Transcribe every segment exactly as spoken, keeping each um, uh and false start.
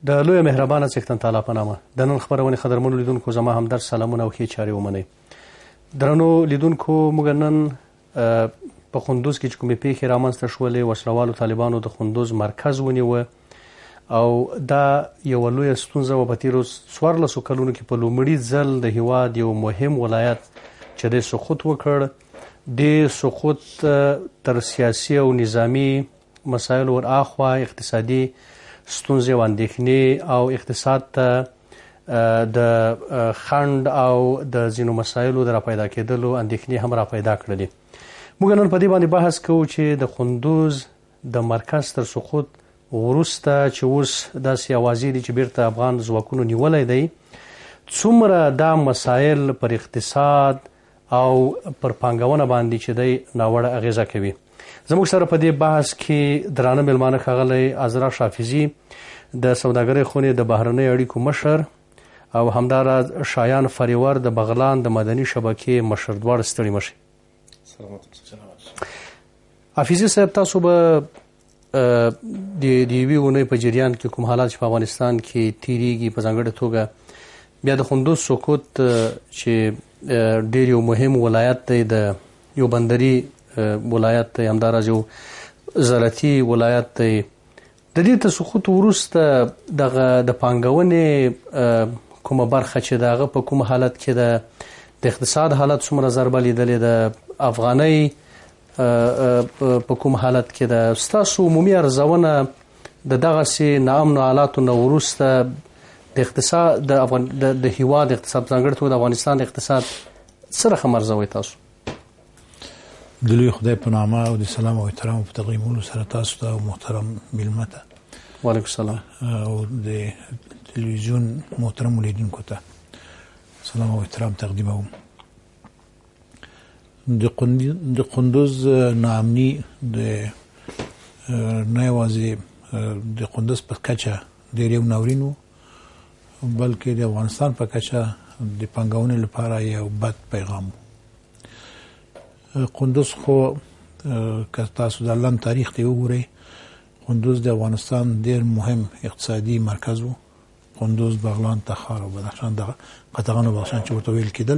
د لوی مهربانه څښتن تعالی په نامه د نن خبرونې قدرمنو لیدونکو زما همدرد سلامونه او ښې چارې ومنئ. درنو لیدونکو، موږ نن په قندوز کې چې کومې پیښې رامنځته شولې، وسلوالو طالبانو د قندوز مرکز ونیوه او دا یوه لویه ستونزه وه. په تېرو څوارلسو کلونو کې په لومړي ځل د هېواد یو مهم ولایت چې دی سقوط وکړ. دې سقوط تر سیاسي او نظامي مسایلو ور اخوا اقتصادي ستونزې او اندېښنې او اقتصاد ته د خنډ او د ځینو مسایلو د راپیدا کېدلو اندېښنې هم راپیدا کړلې. موږ نن په دې باندې بحث کوو چې د قندوز د مرکز تر سقوط وروسته چې اوس داسې اوازې دي چې بیرته افغان ځواکونو نیولی دی، څومره دا مسایل پر اقتصاد او پر پانګونه باندې چې دی ناوړه اغېزه کوي. زموږ سره په دې بحث کې درانه مېلمانه ښاغلی عزرا شافیزي د سوداګرۍ خونې د بهرنۍ اړیکو مشر او همداراز شایان فریور د بغلان د مدني شبکې مشر، دواړه ستړي مشي. حافظي صاحب، تاسو به د یوې اونۍ په جریان کې کوم حالات چې په افغانستان کې تیریږي، په ځانګړې توګه بیا د قندوز سقوط چې ډېر یو مهم ولایت دی، د یو بندري ولایت دی، همداراز یو زراعتي ولایت دی، د دې تر سقوط وروسته دغه د پانګونې کومه برخه چې د هغه په کوم حالت کې ده، د اقتصاد حالت څومره ضربه لیدلې ده، افغانۍ په کوم حالت کې ده، ستاسو عمومي ارزونه د دغسې ناامنو حالاتو نه وروسته د اقتصاد د هېواد اقتصاد، ځانګړې توګه د افغانستان اقتصاد څه رقم ارزوئ تاسو؟ د لوی خدای په نامه او د سلام او احترام په تقدیمولو سره تاسو ته او محترم میلمه ته وعلیکم السلام او د تلویزیون محترم لیدونکو ته سلام او احترام تقدیموم. د قندوز ناامني د نه یوازې د قندوز په کچه ډېر یو ناورین و، بلکې د افغانستان په کچه د پانګونې لپاره یو بد پیغام و. قندوز خو که تاسو د لنډ تاریخ ته وګورئ، قندوز د افغانستان ډېر مهم اقتصادي مرکز و. قندوز، بغلان، تخار او بدخشان، د قطغان او بدخشان چې ورته ویل کېدل،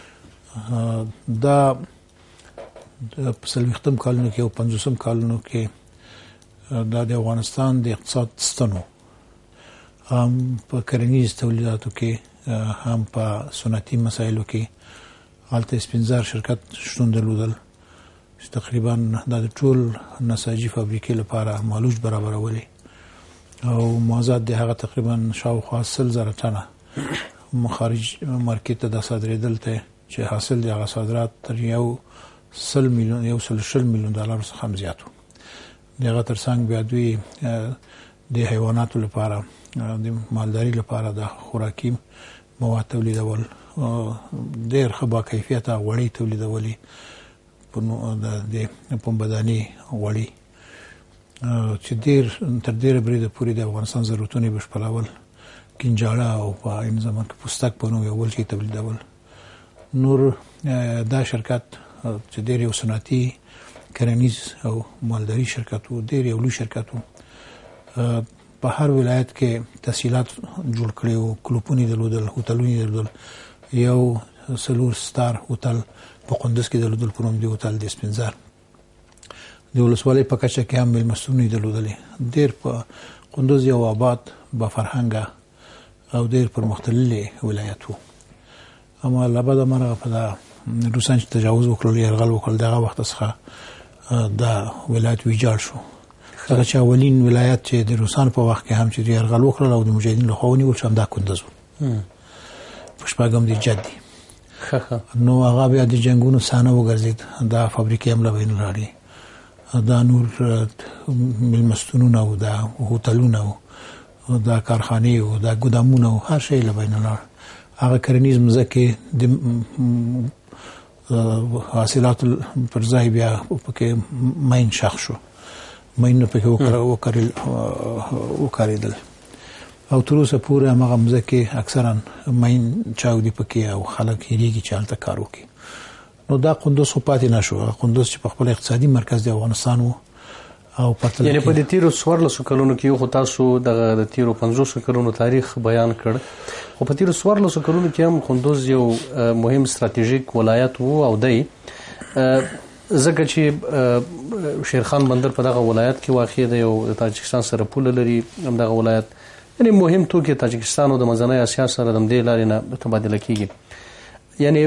دا په څلوېښتم کالونو کې او پنځوسم کالونو کې دا د افغانستان د اقتصاد ستن و، هم په کرنیز تولیداتو کې، هم په صنعتي مسایلو کې. هلته سپینزار شرکت شتون درلودل چې تقریبا دا د ټول نساجي فابریکې لپاره مالوچ برابرولې او موازات د هغه تقریبا شاوخوا سل زره ټنه خارج مارکیټ ته د صادرېدل ته چې حاصل د هغه صادرات تر یو سل میلیون یو سل شل میلیون ډالر څخه هم زیات و. د هغه تر څنګ بیا دوی د حیواناتو لپاره، د مالداري لپاره د خوراکي مواد تولیدول، ډېر ښه با کیفیته غوړي تولیدولې، د پنبهدانې غوړي چې ډېر تر ډېره بریده پورې د افغانستان ضرورتونه یې بشپړول، کنجاړه او په عین زمان کې پوستک په نوم یو بل شي تولیدول. نور دا شرکت چې ډېر یو صنعتي، کرنیز او مالداري شرکت و، ډېر یو لوی شرکت و. په هر ولایت کې تسهیلات جوړ کړي وو، کلوپونه درلودل، هوټلونه درلودل. یو سلور ستار هوټل په قندوز کې درلودل په نوم د هوټل د سپینزار. د ولسوالۍ په کچه کې هم مېلمستونونه درلودلې. ډېر په قندوز یو آباد، با فرهنګه او ډېر پرمختللی ولایت و. اما له بده مرغه په دا روسان چې تجاوز وکړل، یرغل وکړل، د هغه وخت څخه دا ولایت ویجاړ شو. هغه چې اولین ولایت چې د روسانو په وخت کې هم چې یرغل وکړل او د مجاهدینو لخوا ونیول شو، همدا کندوز و په شپږم د جدي. نو هغه بیا د جنګونو صحنه وګرځېد، دا فابریکې هم له بین راغلې، دا نور مېلمستونونه او دا هوټلونه او دا کارخانې او دا ګودامونه او هر شی له بین لاړ. هغه کرنیز مځکې د حاصلاتو پر ځای بیا پکې ماین شخ شو، ماینونه پکې وکارېدل او تر اوسه پورې هماغه مځکې اکثرا ماین چاودي پکې او خلک هېرېږي چې هلته کار وکړي. نو دا قندوز خو پاتې نه شو. قندوز چې په خپل اقتصادي مرکز د افغانستان و او پته یعنی په دې تیرو څوارلسو کلونو کې خو تاسو د تیرو پنځوسو کلونو تاریخ بیان کړ، خو په تیرو څوارلسو کلونو کې هم کندوز یو مهم ستراتیژیک ولایت وو او دی ځکه چې شیرخان بندر په دغه ولایت کې واقع دی او د تاجکستان سره پوله لري. همدغه ولایت یعنی مهم توکي تاجکستان او د منځنۍ اسیا سره د همدې لارې نه تبادله کیږي. یعنی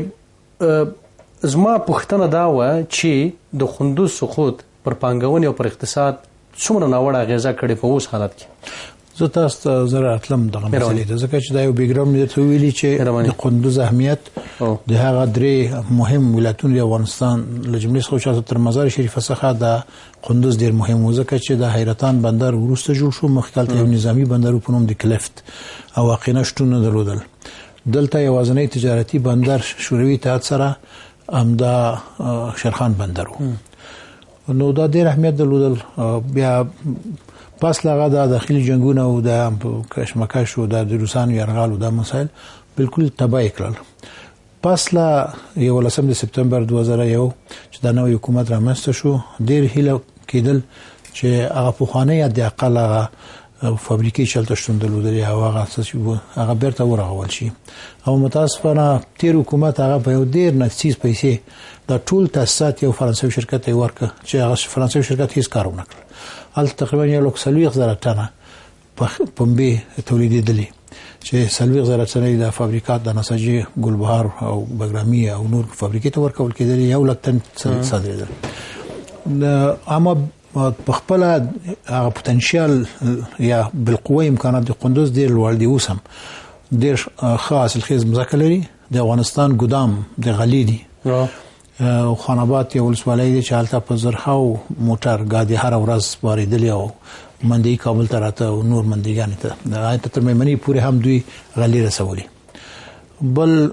زما پوښتنه دا وه چې د کندوز سقوط پر پانګونې او پر اقتصاد څومره ناوړه اغېزه کړې په اوس حالت کې؟ زه تاسو ته زه راتلم دغه مسلې ته ځکه چې دا یو بیکګراوند مې درته ویلي چې د کندوز اهمیت د هغه درې مهم ولایتونو د افغانستان له جملې څخه چې تر مزار شریف څخه د کندوز ډېر مهم و ځکه چې د حیرتان بندر وروسته جوړ شو، مخکې هلته یو نظامي بندر په نوم د کلفت او واقعا شتون نه درلودل. دلته یوازینی تجارتي بندر شوروي اتحاد سره همدا شیرخان بندر و. نو دا ډېر اهمیت درلودل. بیا پس لغه د داخلي جنگونه او د کشمکش او د روسانو یرغل او د مسایل بالکل تباہ کړل. پس لا یولسم د سپتمبر دوه زره یو چې د نوې حکومت رامنځته شو، ډېر هیله کېدل چې هغه پخوانی د اقل هغه فابریکې چلته شتون درلودلې او هغه اساس هغه بیرته ورغول شي. او متاسفانه تیر حکومت هغه په یو ډېر نفیس پیسې د ټول تاسیسات یو فرانسوي شرکت یې ورکړ چې هغه فرانسوي شرکت هیڅ کار ونه کړ. هلته تقریبا یو لک څلوېښت زره ټنه پنبې تولیدېدلې چې څلوېښت زره ټنې د فابریکات د نساجي ګلبهار او بګرامي او نور فابریکې ته ورکول کېدلې، یو لک ټن صادرېدل. اما په خپل هغه پوتنشیال یا بالقوه امکانات د کندوز ډېر لوړ دي. اوس هم ډېر ښه حاصلخیز مځکه لري. د افغانستان ګدام د غلې دي او خان آباد یو ولسوالۍ دی چې هلته په زرهاو موټر ګاډي هره ورځ واردېدلې او منډۍ کابل ته راته او نور منډیګانې ته د هغې تر میمنې پورې هم دوی غلې رسولي. بل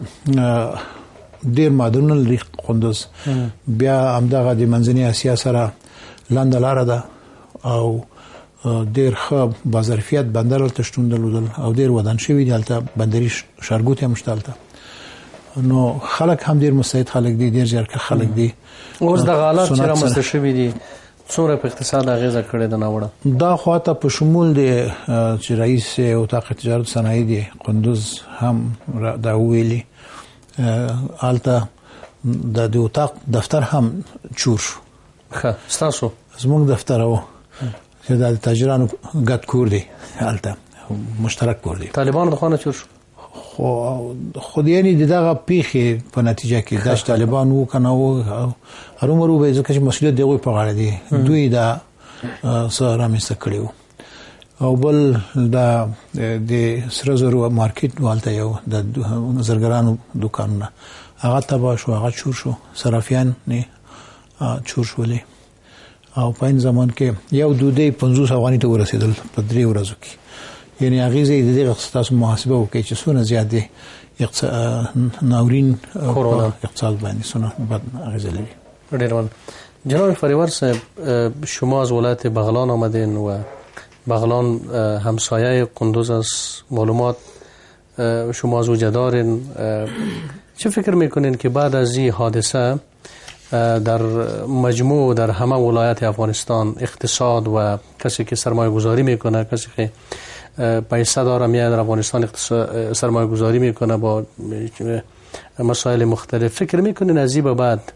ډېر معدنونه لري کندوز. بیا همدغه د منځنۍ اسیا سره لنډه لاره ده او ډېر ښه باظرفیت بندر هلته شتون درلودل او ډېر ودان شوي دي. هلته بندري ښارګوټي هم شته هلته. نو خلک هم ډېر مستعد خلک دي، ډېر زیارکښ خلک دي. اوس دغه حالات چې رامنځته شوي دي څومره په اقتصاد اغېزه کړې ده ناوړه؟ دا خواته په شمول د چې رئیس اتاق تجارت صنایع دی کندوز هم دا ویلي. هلته د اتاق دفتر هم چور شو. ښه ستاسو زموږ دفتر و چې د تاجرانو ګډ کور دی، هلته مشترک کور دی. طالبانو د خوا نه چور شو؟ خو خو یعنی دغه پیښې په نتیجه کې د طالبان وو کنه وو هرومرو به ځکه چې مسؤلیت دی په غاړه دی. دوی دا سره رامنځته کړیو. او بل دا د سره زرو مارکیټ والته یو د زرګرانو دکانونه هغه تبا شو، هغه چور شو، صرافیان نه چور شولې. او په این زمان کې یو دودې پنځوس افغانۍ ته ورسېدل په درې ورځو کې. یعنی هغه زه د دې تاسو محاسبه وکړئ چې څونه زیات دي ناورین اقتصاد باندې څونه بد اغیزه لري. ډېر مننه. جناب فریور صاحب، شما از ولایت بغلان آمدین و بغلان همسایه کندوز است. معلومات شما از اوجه دارین. چه فکر میکنین که بعد از این حادثه در مجموع در همه ولایت افغانستان اقتصاد و کسی که سرمایه گذاری میکنه، کسی که پیسه داره میاد در افغانستان سرمایه گذاری میکنه با مسائل مختلف، فکر میکنین از این به بعد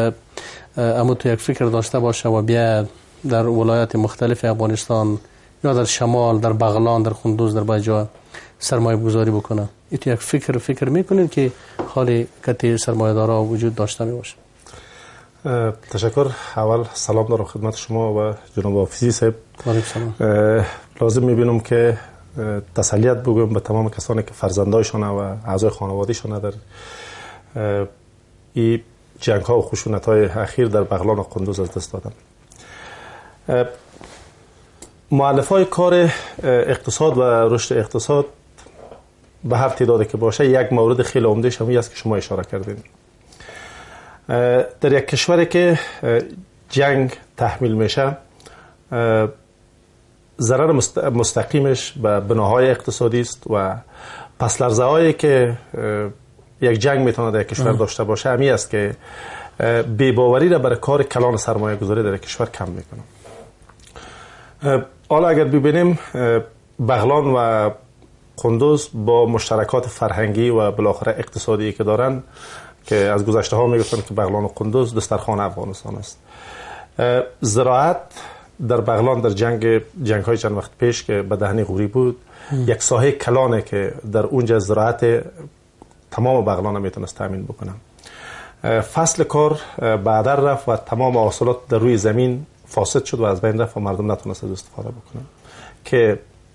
اما تو یک فکر داشته باشه و بیا در ولایت مختلف افغانستان یا در شمال، در بغلان، در کندوز، در باجا سرمایه گذاری بکنه؟ این تو یک فکر فکر میکنین که خالی کتی سرمایه دارا وجود داشته می باشه؟ تشکر. اول سلام دارم خدمت شما و جناب حافظی صاحب. لازم میبینم که تسلیت بگویم به تمام کسانی که فرزندایشان و اعضای خانوادهشان در این جنگ ها و خشونت های اخیر در بغلان و کندوز از دست دادن. مؤلف های کار اقتصاد و رشد اقتصاد به هر تعدادی که باشه یک مورد خیلی عمده شمی است که شما اشاره کردین. در یک کشوری که جنگ تحمیل میشه ضرر مستقیمش به بناهای اقتصادی است و پس لرزه هایی که یک جنگ میتونه در کشور داشته باشه همی است که بی‌باوری را برای کار کلان سرمایه گذاری در کشور کم میکنه. حالا اگر ببینیم بغلان و قندوز با مشترکات فرهنگی و بالاخره اقتصادی که دارن که از گذشته ها میگفتن که بغلان و قندوز دسترخوان افغانستان است. زراعت در بغلان در جنگ جنگ های چند وقت پیش که به دهنی غوری بود ام. یک ساحه کلانه که در اونجا زراعت تمام بغلان میتونست تامین بکنه. فصل کار بعدر رفت و تمام حاصلات در روی زمین فاسد شد و از بین رفت و مردم نتونست از استفاده بکنن که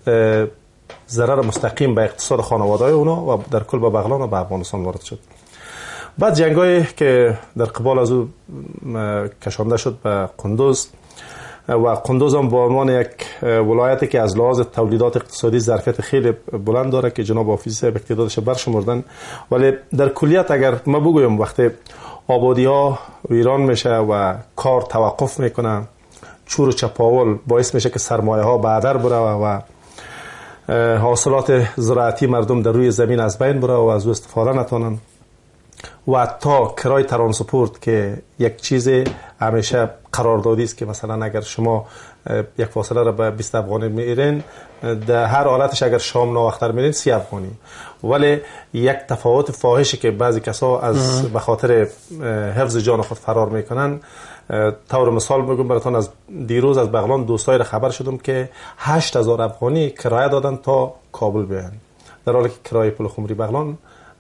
ضرر مستقیم به اقتصاد خانواده‌های اونا و در کل به بغلان و به افغانستان وارد شد. بعد جنگایی که در قبال از او کشانده شد به قندوز و قندوز هم به عنوان یک ولایتی که از لحاظ تولیدات اقتصادی ظرفیت خیلی بلند داره که جناب آفیس صاحب اقتدارش برشمردن، ولی در کلیت اگر ما بگویم وقتی آبادی ها ویران میشه و کار توقف میکنه، چور و چپاول باعث میشه که سرمایه ها بعدر بره و حاصلات زراعتی مردم در روی زمین از بین بره و از او استفاده نتونن و تا کرای ترانسپورت که یک چیز همیشه قراردادی است که مثلا اگر شما یک فاصله را به بیست افغانی میرین در هر حالتش اگر شام ناوقتر میرین سی افغانی، ولی یک تفاوت فاحشی که بعضی کسا از به خاطر حفظ جان خود فرار میکنن. طور مثال میگم براتون، از دیروز از بغلان دوستای را خبر شدم که هشت هزار افغانی کرایه دادن تا کابل بیان، در حالی که کرایه پل خمری بغلان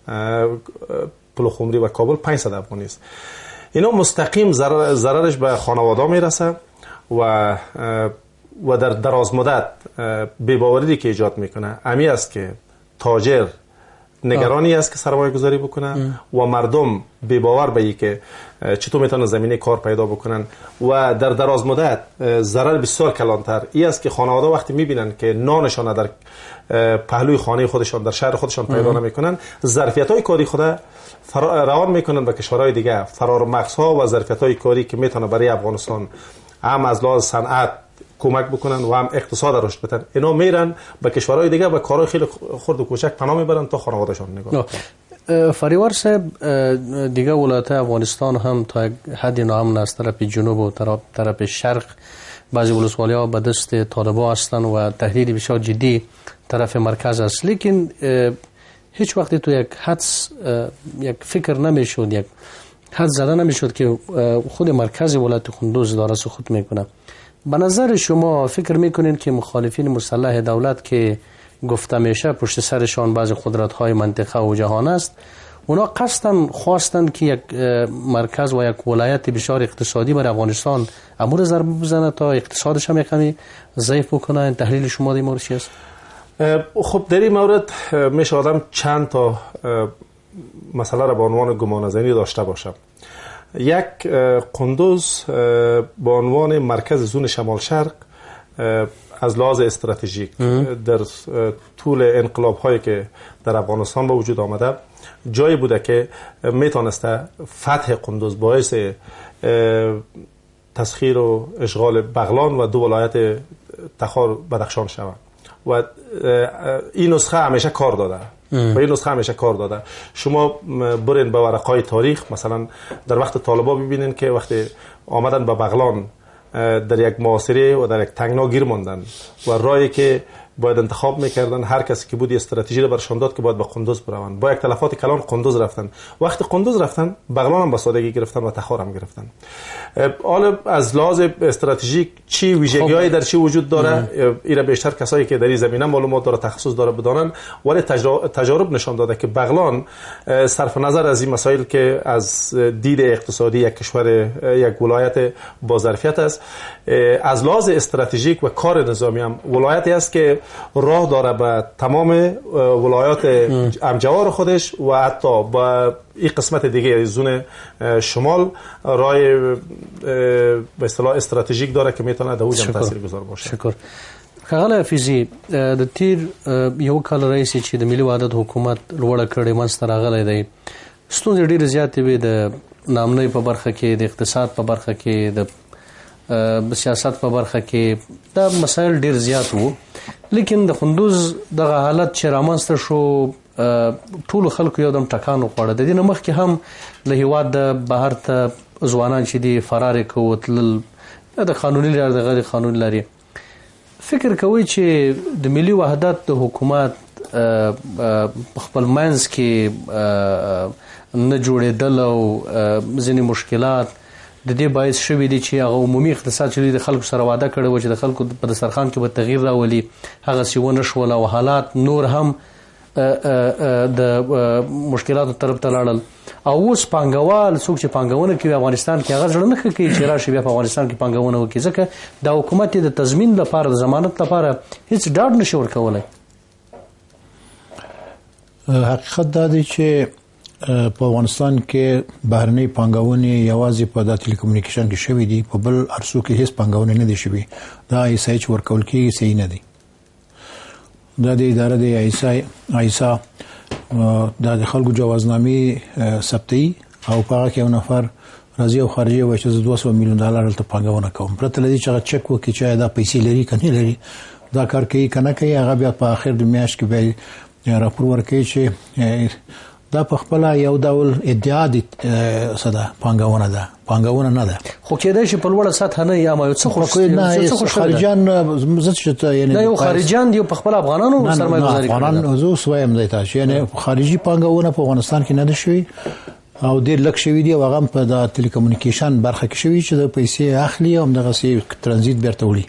پل خمری و کابل پانصد افغانی است. اینا مستقیم ضرر ضررش به خانواده میرسه و و در دراز مدت بی‌باوری که ایجاد میکنه امی است که تاجر نگرانی است که سرمایه گذاری بکنه ام. و مردم بی‌باور به این که چطور میتونن زمینه کار پیدا بکنن و در دراز مدت ضرر بسیار کلانتر ای است که خانواده وقتی میبینن که نانشان در پهلوی خانه خودشان در شهر خودشان پیدا نمیکنن، ظرفیت‌های کاری خود روان میکنن به کشورهای دیگه، فرار مغزها و ظرفیت‌های کاری که میتونه برای افغانستان هم از لحاظ صنعت کمک بکنن و هم اقتصاد رشد بدن. اینا میرن به کشورهای دیگه و کارهای خیلی خرد و کوچک پناه میبرن تا خانواده‌شان نگاه. فریوار صاحب، دیگه ولایت افغانستان هم تا حدی ناامن از طرف جنوب و طرف طرف شرق بعضی ولسوالی‌ها به دست طالبان هستند و تهدید بسیار جدی طرف مرکز است، لیکن هیچ وقتی تو یک حدس یک فکر نمیشد، یک حد زده نمیشد که خود مرکز ولایت قندوز داره سقوط میکنه. به نظر شما فکر میکنین که مخالفین مسلح دولت که گفته میشه پشت سرشان بعضی قدرت های منطقه و جهان است، اونا قصدن خواستن که یک مرکز و یک ولایت بسیار اقتصادی بر افغانستان امور ضربه بزنه تا اقتصادش هم کمی ضعیف بکنه؟ تحلیل شما در مورد چی است؟ خب در این مورد میشه آدم چند تا مسئله را به عنوان گمانه‌زنی داشته باشه. یک، قندوز به عنوان مرکز زون شمال شرق از لحاظ استراتژیک در طول انقلاب هایی که در افغانستان به وجود آمده جایی بوده که میتونسته فتح قندوز باعث تسخیر و اشغال بغلان و دو ولایت تخار بدخشان شود و این نسخه همیشه کار داده و این نسخه همیشه کار داده. شما برین به ورقای تاریخ، مثلا در وقت طالبا ببینین که وقتی آمدن به بغلان در یک معاصره و در یک تنگنا گیر ماندن و راهی که باید انتخاب میکردن هر کسی که بود استراتژی رو برشان داد که باید به قندوز بروند، با یک تلفات کلان قندوز رفتن. وقتی قندوز رفتن بغلان هم به سادگی گرفتن و تخار هم گرفتن. حالا از لحاظ استراتژیک چی ویژگی‌هایی در چی وجود داره اینا بیشتر کسایی که در این زمینه معلومات داره، تخصص داره بدانن، ولی تجارب نشان داده که بغلان صرف نظر از این مسائل که از دید اقتصادی یک کشور یک ولایت با ظرفیت است، از لحاظ استراتژیک و کار نظامی هم ولایتی است که راه داره به تمام ولایات همجوار خودش و حتی با این قسمت دیگه زون شمال راه به اصطلاح استراتژیک داره که میتونه در اوج تاثیرگذار باشه. شکر. خغل حفیظی، د تیر یو کال رئیس چې د ملي وحدت حکومت لوړه کړې منځته راغلی دی، ستونزې ډېرې زیاتې وې د نامنۍ په برخه کې، د اقتصاد په برخه کې، د سیاست په برخه کې دا مسایل ډېر زیات وو، لیکن د قندوز دغه حالت چې رامنځته شو ټولو خلکو یو دم ټکان وخوړه. د دې نه مخکې هم له هېواده بهر ته ځوانان چې دي فرار یې کوو تلل، د قانوني لارې د غیر قانوني لارې. فکر کوي چې د ملي وحدت د حکومت خپل منځ کې نه جوړېدل او ځینې مشکلات د دې باعث شوي دي چې هغه عمومي اقتصاد چې د خلکو سره وعده کړی و چې د خلکو په دسترخوان کې به تغییر راولي هغسې ونه شول او حالات نور هم د مشکلاتو طرف ته لاړل او اوس پانګوال څوک چې پانګونه کوي افغانستان کې هغه زړه نه ښه کوي چې راشي بیا په افغانستان کې پانګونه وکړي ځکه دا حکومت د تضمین لپاره د ضمانت لپاره هیڅ ډاډ نشي ورکولی. حقیقت دا دی چې په افغانستان کې بهرنۍ پانګونې یوازې په د ټیلیکومونیکیشن کې شوي دي، په بل ارسو کې هیڅ پانګونه نه دي شوي. دا ایسای چې ورکول کېږي صحیح نه دي. دا د اداره د ایسای ایسا دا د خلکو جوازنامې ثبتي او په هغه کې یو نفر راځي او خارجي وایي چې دوه سوه میلیون ډالر هلته پانګونه کوم، پرته له دې چې هغه چک وکړي چې دا پیسې لري که نه لري. دا کار کوي که نه کوي، هغه بیا په آخر د میاشت کې بیا راپور ورکوي چې دا په خپل یو ډول ادعا دي څه ده پانګونه ده، پانګونه نه ده. خو کېدای شي په لوړه سطحه نه یا ما یو څه خو خارجان زه چې یعنی نه یو خارجان دی په خپل افغانانو سرمایه‌ګذاري کوي. افغانان زه سوایم دی تاسو یعنی خارجي پانګونه په افغانستان کې نه ده شوی او ډېر لږ شوی دی او هغه په د ټیلیکومونیکیشن برخه کې شوی چې د پیسې اخلي او دغه سي ترانزیت بیرته وړي.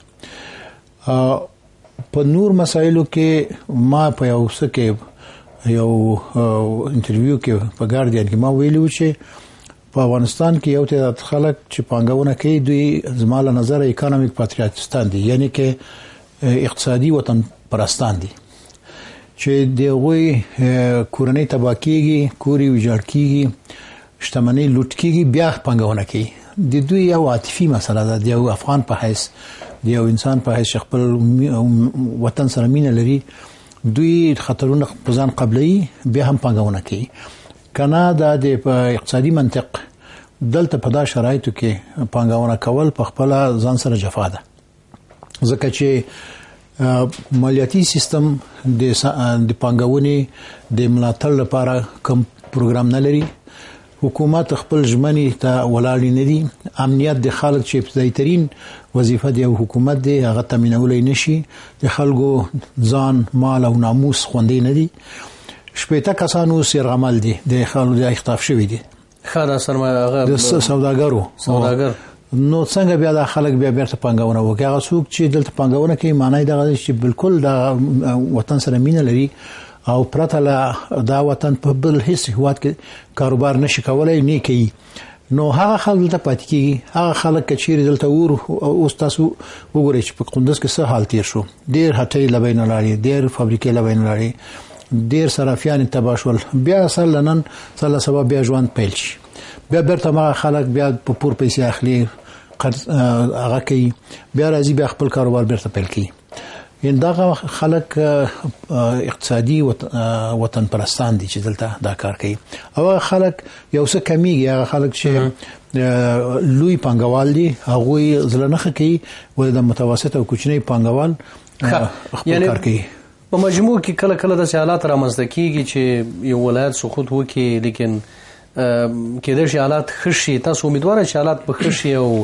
په نور مسایلو کې ما په یو څه کې یو انټرویو کې په ګارډین کې ما ویلو چې په افغانستان کې یو تعداد خلک چې پانګونه کوي دوی زما له نظر اکانومیک پاتریاتستان دي، یعنی کې اقتصادي وطن پرستان دي چې دغوی کورنۍ تباه کیږي، کوري ویجاړ کیږي، شتمنۍ لوټ کیږي، بیا پانګونه کوي. د دوی یو عاطفي مسله ده، د یو افغان په حیث د یو انسان په حیث خپل وطن سره مینه لري، دوی خطرونه په ځان قبلي بیا هم پانګونه کوي. کنه دا د اقتصادي منطق دلته په دا شرایطو کې پانګونه کول په خپل ځان سره جفا ده، ځکه چې مالیاتي سیستم د د پانګونې د ملاتړ لپاره کوم پروګرام نه لري، حکومت خپل ژمنې ته ولاړ نه دي، امنیت د خلک چې ابتدایي ترين وظیفه دی او حکومت دی هغه تامینولای نشي، د خلکو ځان مال او ناموس خوندې نه دي. شپېته کسانو سرغمل دي د خلکو د اختلاف شوی دي، خاله سرمایه هغه د سوداګرو سوداګر نو څنګه بیا د خلک بیا بیرته پانګونه وکړي. هغه څوک چې دلته پانګونه کوي معنی دا دی چې بالکل د وطن سره مینه لري او پرته له دا وطن په بل هیڅ هیواد کې کاروبار نشي کولای نه کوي. نو هغه خلک ته پاتې کیږي. هغه خلک چې دلته ور او تاسو وګورئ چې په قندوز کې څه حال تیر شو، ډیر هټۍ لبین لاري، ډیر فابریکې لبین لاري، ډیر صرافیان تباشول، بیا اصل لنن سره سبب بیا ژوند پیل شي، بیا بیرته ما خلک بیا په پور پیسې اخلي هغه کوي، بیا راځي بیا خپل کاروبار بیرته پیل کوي. ان دا خلک اقتصادي وطن پرستان دي چې دلته دا کار کوي او خلک یو څه کمیږي. هغه خلک چې لوی پانګوال دي هغه ځلنه کوي ول د متوسط او کوچنی پانګوال خپل کار کوي. په مجموع کې کله کله د حالات رامنځته کیږي چې یو ولایت سقوط وکړي، لیکن کېدای شي حالات ښه شي. تاسو امیدواره چې حالات به ښه شي او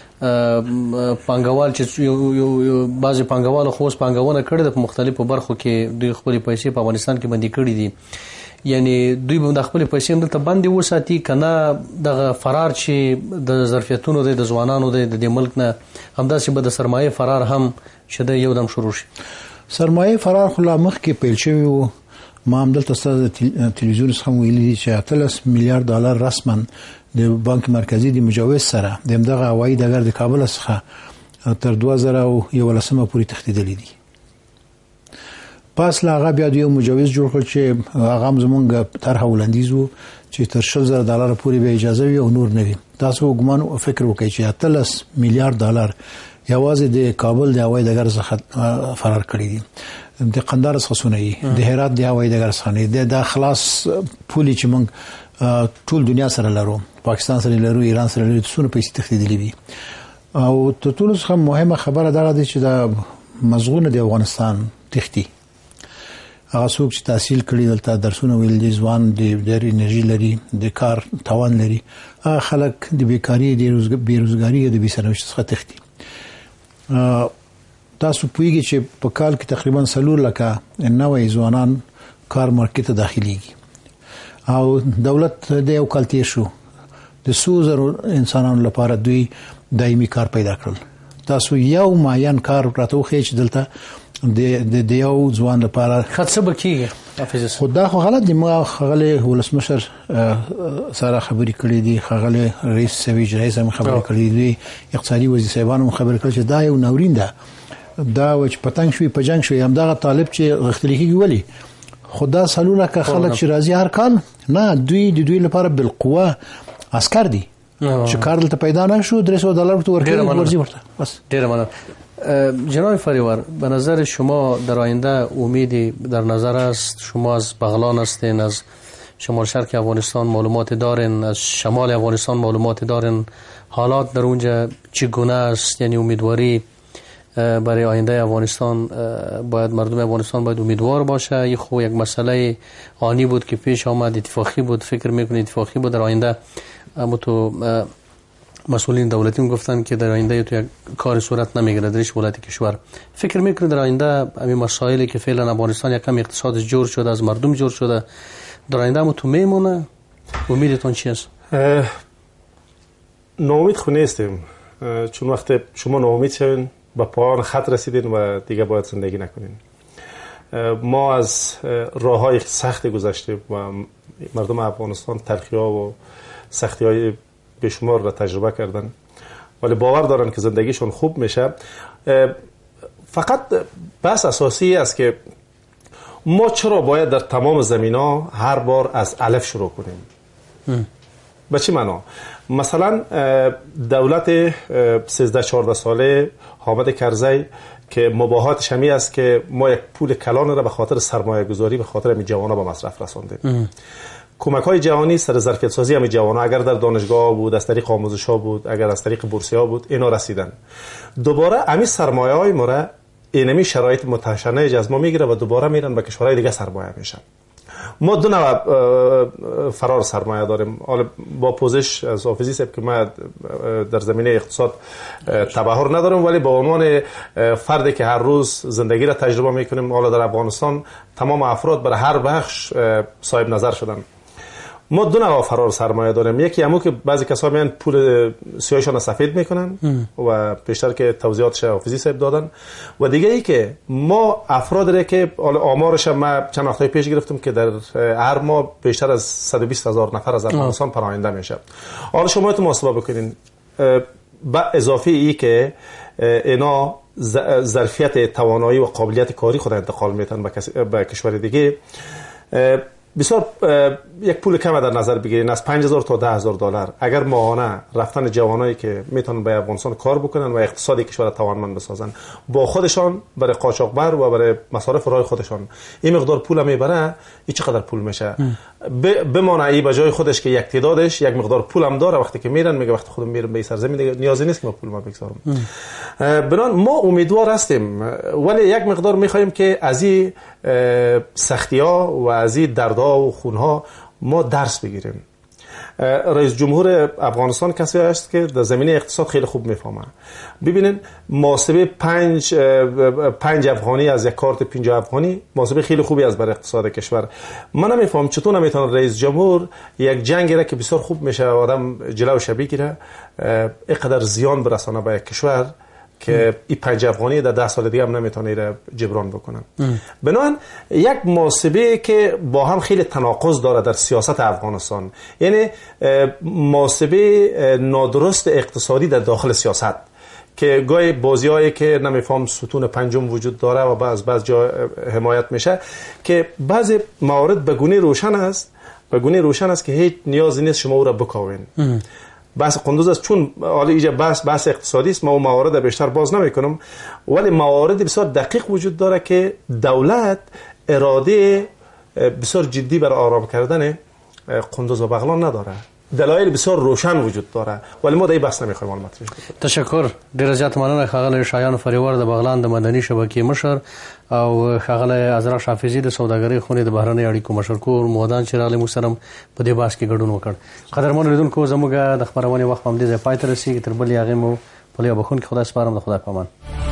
پانګوال چې یو بعضې پانګوالو خو اوس پانګونه کړې ده په مختلفو برخو کې، دوی خپلې پیسې په افغانستان کې بندي کړي دي، یعنی دوی به د خپلې پیسې هم دلته بندې وساتي که نه دغه فرار چې د ظرفیتونو دی د ځوانانو دی د دې ملک نه، همداسې به د سرمایې فرار هم چې دی یو دم شروع شي. سرمایې فرار خو لا مخکې پیل شوی و. ما هم دلته ستاسو د تلویزیون څخه ویلي دي چې اتلس میلیارډ ډالر رسما د بانک مرکزی د مجوز سره د دغه هوایي ډګر د کابل څخه تر دوه زره یولسمه پورې تښتېدلي دي. پس لا هغه بیا د یو مجوز جوړ کړ چې هغه هم زمونږ طرحه وړاندیز و چې تر شل زره ډالر پورې به اجازه وي او نور نه وي. تاسو ګمان او فکر وکړئ چې اتلس میلیارډ ډالر یوازې د کابل د هوایي ډګر څخه فرار کړی دي، د قندهار څخه سونی، د هرات د هوایي ډګر څخه، د خلاص پولي چې موږ ټول دنیا سره لرو، پاکستان سره لرو، ایران سره لرو، څونه پیسې تښتېدلې دي. او ته ټول څخه مهمه خبره دا ده چې د مزغونه د افغانستان تختی هغه څوک چې تحصیل کړي دلته درسونه ویل دي، ځوان د ډېر انرژي لري، د کار توان لري، هغه خلک د بیکاری، د بیروزګاری، د بې سرنوشت څخه تختی. تاسو پوهیږئ چې په کال کې تقریبا څلور لکه نوې ځوانان کار مارکیټ ته داخليږي او دولت د یو کال تیر شو د څو زرو انسانانو لپاره دوی دایمي کار پیدا کړل. تاسو یو معین کار راته وخی چې دلته د د یو ځوان لپاره خاصه بکیږي حافظ خدا خو غلط دی. ما خغله ولسمشر سره خبرې کړې دي، خغله رئیس سوي رئیس هم خبرې کړې دي، اقتصادي وزیر صاحبانو خبرې کړې چې دا یو نورین ده، دا چې پتنګ شوی په جنگ شوی هم دا طالب چې غختلی کیږي ولی خدا سلوله که خلک چې راځي هر کال نه دوی د دوی لپاره بالقوه عسكر دي چې کار دلته پیدا نه شو درې سوه دلار ورته ورکړي ورځي ورته بس. ډیره مننه جناب فریور. به نظر شما در آینده امیدی در نظر است؟ شما از بغلان هستین، از شمال شرق افغانستان معلومات دارین، از شمال افغانستان معلومات دارین، حالات در اونجا چگونه است؟ یعنی امیدواری برای آینده افغانستان باید مردم افغانستان باید امیدوار باشه. یه خو یک مسئله آنی بود که پیش آمد، اتفاقی بود، فکر میکنید اتفاقی بود در آینده؟ اما تو مسئولین دولتی گفتن که در آینده تو یک کار صورت نمیگیره در هیچ ولایت کشور. فکر میکنید در آینده همین مسائلی که فعلا افغانستان یکم اقتصادش جور شده، از مردم جور شده، در آینده هم تو میمونه؟ امیدتون چی است؟ ناامید خو نیستیم، چون وقتی شما ناامید شوین به پایان خط رسیدین و دیگه باید زندگی نکنین. ما از راههای سخت گذشتیم و مردم افغانستان تلخی‌ها و سختی‌های بیشمار را تجربه کردن، ولی باور دارن که زندگیشون خوب میشه. فقط بحث اساسی است که ما چرا باید در تمام زمینا هر بار از الف شروع کنیم؟ به چه معنا؟ مثلا دولت سیزده چهارده ساله حامد کرزی که مباهاتش همی است که ما یک پول کلان را به خاطر سرمایه گذاری به خاطر می جوانا به مصرف رساندیم. کمک های جهانی سر ظرفیت سازی همی جوانا اگر در دانشگاه بود، از طریق آموزش ها بود، اگر از طریق بورسیه ها بود، اینا رسیدن. دوباره همی سرمایه های ما را اینمی شرایط متشنج از ما میگیره و دوباره میرن به کشورهای دیگه سرمایه میشن. ما دو نوع فرار سرمایه داریم. حالا با پوزش از حافظی صاحب که ما در زمینه اقتصاد تبحر ندارم، ولی با عنوان فردی که هر روز زندگی را تجربه میکنیم، حالا در افغانستان تمام افراد برای هر بخش صاحب نظر شدن. ما دو نوع فرار سرمایه داریم. یکی همون که بعضی کسا میان پول سیاهشان سفید میکنن و بیشتر که توضیحاتش حافظی صاحب دادن، و دیگه ای که ما افراد را که آمارش ما چند وقتای پیش گرفتم که در هر ماه بیشتر از صد و بیست هزار نفر از افغانستان پناهنده میشه. حالا شما تو محاسبه بکنین با اضافه ای که اینا ظرفیت توانایی و قابلیت کاری خود انتقال میتن به کشور دیگه، بسیار یک پول کم در نظر بگیرین، از پنج هزار تا ده هزار دلار اگر ماهانه رفتن جوانایی که میتونن به افغانستان کار بکنن و اقتصاد کشور توانمند بسازن با خودشان برای قاچاقبر و برای مصارف راه خودشان این مقدار پول میبره، این چقدر پول میشه؟ بمانه ای به جای خودش که یک تعدادش یک مقدار پول هم داره، وقتی که میرن میگه وقتی خودم میرم به سرزمین دیگه نیازی نیست که ما پول ما بگذارم. بنان ما امیدوار هستیم، ولی یک مقدار میخوایم که از این سختی ها و از این دردها و خونها ما درس بگیریم. رئیس جمهور افغانستان کسی است که در زمینه اقتصاد خیلی خوب میفهمه. ببینید محاسبه پنج پنج افغانی از یک کارت پنجاه افغانی محاسبه خیلی خوبی است برای اقتصاد کشور. من نمیفهم چطور نمیتونه رئیس جمهور یک جنگی را که بسیار خوب میشه آدم جلوش بگیره اینقدر زیان برسانه به یک کشور که این پنج افغانی در ده سال دیگه هم نمیتونه ایره جبران بکنن. بنابراین یک محاسبه که با هم خیلی تناقض داره در سیاست افغانستان، یعنی محاسبه نادرست اقتصادی در داخل سیاست که گاهی بازیایی که نمیفهم ستون پنجم وجود داره و بعض بعض جا حمایت میشه که بعضی موارد به گونه روشن است به گونه روشن است که هیچ نیازی نیست شما او را بکاوین. بحث قندوز است، چون حالا اینجا بحث بحث اقتصادی است، ما اون موارد بیشتر باز نمیکنم، ولی موارد بسیار دقیق وجود داره که دولت اراده بسیار جدی برای آرام کردن قندوز و بغلان نداره. دلایل بسیار روشن وجود داره، ولی ما دای بحث نمیخوایم معلومات بکنیم. تشکر. ډیر زیات مننه ښاغلی شایان فریور د بغلان د مدني شبکې مشر او ښاغلی ازرق حافظي د سوداګرۍ خونې د بهرنۍ اړیکو مشرکور مودان چې راغلی موږ سره په دې بحث کې ګډون وکړ. قدرمنو لیدونکو زموږ د خپرونې وخت هم دې ځای پای ته رسیږي. تر بلې هغې مو په لویه بخښونکي خدای سپارم. د خدای په امان.